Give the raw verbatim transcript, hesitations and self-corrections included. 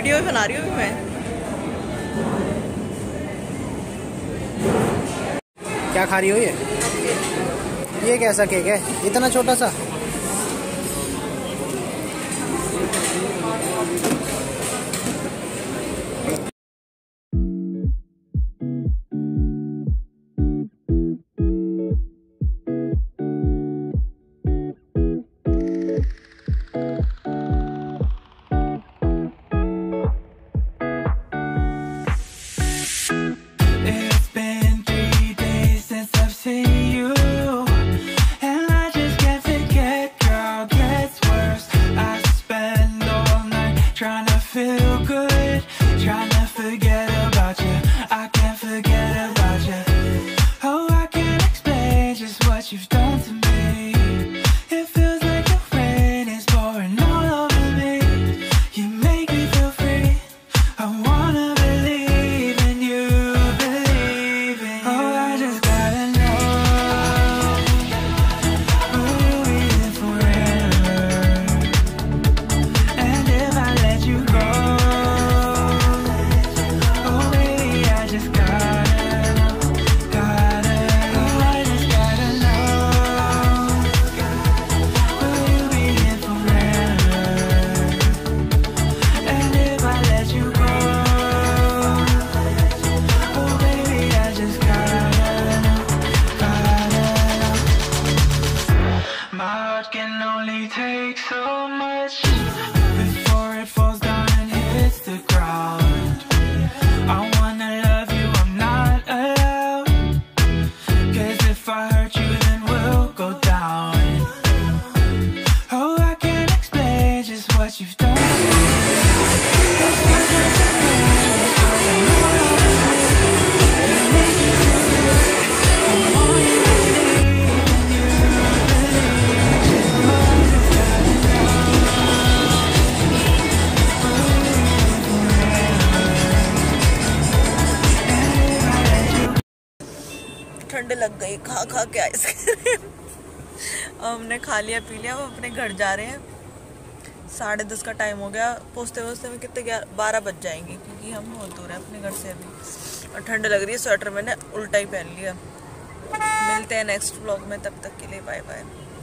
Video भी बना रही हूँ मैं। क्या खा रही हो ये? ये कैसा केक है इतना छोटा सा? ठंड लग गई खा खा के आइसक्रीम। हमने खा लिया पी लिया, वो अपने घर जा रहे हैं। साढ़े दस का टाइम हो गया, पहुँचते पहुँचते में कितने ग्यारह बारह बज जाएंगे क्योंकि हम बहुत दूर हैं अपने घर से अभी, और ठंड लग रही है। स्वेटर मैंने उल्टा ही पहन लिया। मिलते हैं नेक्स्ट व्लॉग में, तब तक के लिए बाय बाय।